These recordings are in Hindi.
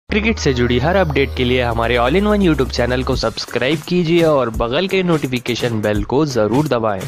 क्रिकेट से जुड़ी हर अपडेट के लिए हमारे all in one YouTube channel को सब्सक्राइब कीजिए और बगल के नोटिफिकेशन बेल को जरूर दबाएं।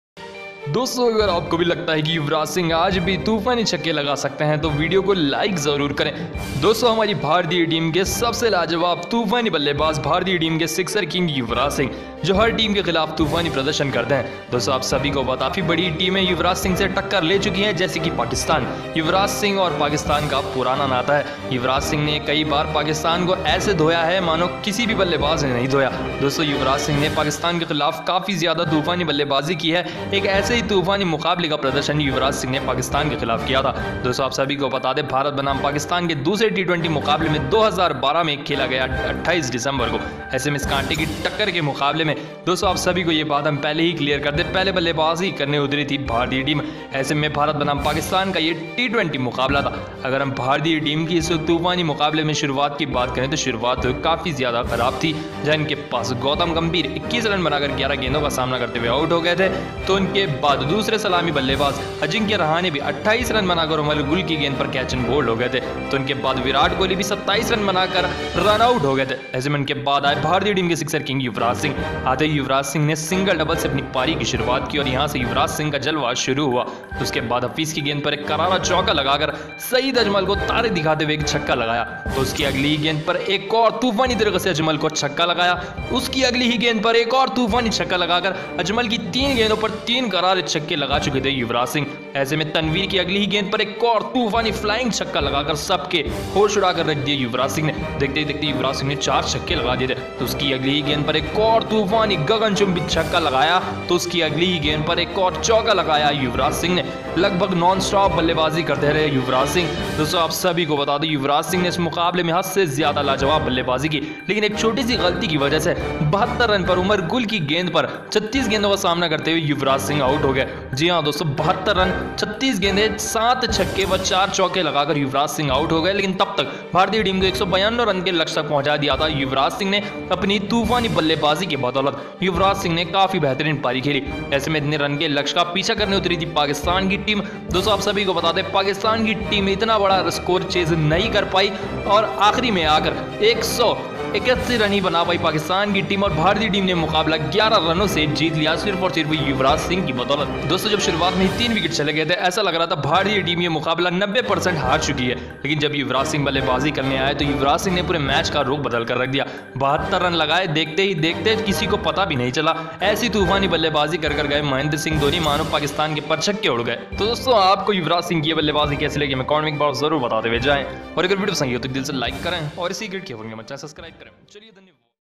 दोस्तों, अगर आपको भी लगता है कि युवराज सिंह आज भी तूफानी छक्के लगा सकते हैं तो वीडियो को लाइक ज़रूर करें। दोस्तों, हमारी भारतीय टीम के सबसे लाजवाब तूफानी बल्लेबाज भारतीय टीम के सिक्सर किंग युवराज सिंह, जो हर टीम के खिलाफ तूफानी प्रदर्शन करते हैं। दोस्तों, आप सभी को काफ़ी बड़ी टीमें युवराज सिंह से टक्कर ले चुकी हैं, जैसे कि पाकिस्तान। युवराज सिंह और पाकिस्तान का पुराना नाता है। युवराज सिंह ने कई बार पाकिस्तान को ऐसे धोया है मानो किसी भी बल्लेबाज ने नहीं धोया। दोस्तों, युवराज सिंह ने पाकिस्तान के खिलाफ काफ़ी ज़्यादा तूफानी बल्लेबाजी की है। एक ऐसे ही तूफानी मुकाबले का प्रदर्शन युवराज सिंह ने पाकिस्तान के खिलाफ किया था। दोस्तों, आप सभी को बता दें, भारत बनाम पाकिस्तान के दूसरे T20 मुकाबले में 2012 में खेला गया 28 दिसंबर को। ऐसे में इस कांटे की टक्कर के मुकाबले में दोस्तों आप सभी को ये बात हम पहले ही क्लियर कर दें, पहले बल्लेबाजी करने उतरी थी भारतीय टीम। ऐसे में भारत बनाम पाकिस्तान का ये T20 मुकाबला था। अगर हम भारतीय टीम की इस तूफानी मुकाबले में शुरुआत की बात करें तो शुरुआत काफ़ी ज़्यादा खराब थी। जिनके पास गौतम गंभीर 21 रन बनाकर 11 गेंदों का सामना करते हुए आउट हो गए थे। तो उनके बाद दूसरे सलामी बल्लेबाज अजिंक्य रहाणे भी 28 रन बनाकर उमर गुल की गेंद पर कैच एंड बोल्ड हो गए थे। तो उनके बाद विराट कोहली भी 27 रन बनाकर रन आउट हो गए थे। ऐसे में उनके बाद आए भारतीय टीम के सिक्सर किंग युवराज सिंह। आते ही युवराज सिंह ने सिंगल डबल से अपनी पारी की शुरुआत की और यहां से युवराज सिंह का जलवा शुरू हुआ। तो उसके बाद हफीज की गेंद पर एक करारा चौका लगाकर सईद अजमल को तारे दिखाते हुए एक छक्का लगाया। तो उसकी अगली ही गेंद पर एक और तूफानी तरीके से अजमल को छक्का लगाया। उसकी अगली ही गेंद पर एक और तूफानी छक्का लगाकर अजमल की 3 गेंदों पर 3 करारे छक्के लगा चुके थे युवराज सिंह। ऐसे में तनवीर की अगली ही गेंद पर एक और तूफानी फ्लाइंग छक्का लगाकर सबके होश उड़ाकर रख दिए युवराज सिंह ने। देखते ही देखते युवराज सिंह ने 4 छक्के लगा दिए थे। तो उसकी अगली ही गेंद पर एक और तूफानी गगनचुंबी छक्का लगाया। तो उसकी अगली ही गेंद पर एक और चौका लगाया युवराज सिंह ने। लगभग नॉन स्टॉप बल्लेबाजी करते रहे युवराज सिंह। दोस्तों, आप सभी को बता दें, युवराज सिंह ने इस मुकाबले में हद से ज्यादा लाजवाब बल्लेबाजी की, लेकिन एक छोटी सी गलती की वजह से 72 रन पर उमर गुल की गेंद पर 36 गेंदों का सामना करते हुए युवराज सिंह आउट हो गए। जी हाँ दोस्तों, 72 रन 36 गेंदें 7 छक्के व 4 चौके लगाकर युवराज सिंह आउट हो गए। लेकिन तब तक भारतीय टीम को 152 रन के लक्ष्य तक पहुंचा दिया था युवराज सिंह ने। अपनी तूफानी बल्लेबाजी की बदौलत युवराज सिंह ने काफी बेहतरीन पारी खेली। ऐसे में इतने रन के लक्ष्य का पीछा करने उतरी थी पाकिस्तान की टीम। दोस्तों, आप सभी को बता दें, पाकिस्तान की टीम इतना बड़ा स्कोर चेज नहीं कर पाई और आखिरी में आकर 181 रन ही बना पाई पाकिस्तान की टीम और भारतीय टीम ने मुकाबला 11 रनों से जीत लिया, सिर्फ और सिर्फ युवराज सिंह की बदौलत। दोस्तों, जब शुरुआत में ही 3 विकेट चले गए थे, ऐसा लग रहा था भारतीय टीम ये मुकाबला 90% हार चुकी है। लेकिन जब युवराज सिंह बल्लेबाजी करने आए तो युवराज सिंह ने पूरे मैच का रुख बदल कर रख दिया। 72 रन लगाए, देखते ही देखते किसी को पता भी नहीं चला। ऐसी तूफानी बल्लेबाजी कर गए महेंद्र सिंह धोनी, मानो पाकिस्तान के पर छक्के उड़ गए। तो दोस्तों, आपको युवराज सिंह की बल्लेबाजी कैसी लगी हमें कमेंट में जरूर बताते हुए जाएं और अगर वीडियो पसंद हो तो दिल से लाइक करें और इसी क्रिकेट के चैनल सब्सक्राइब करें। चलिए, धन्यवाद।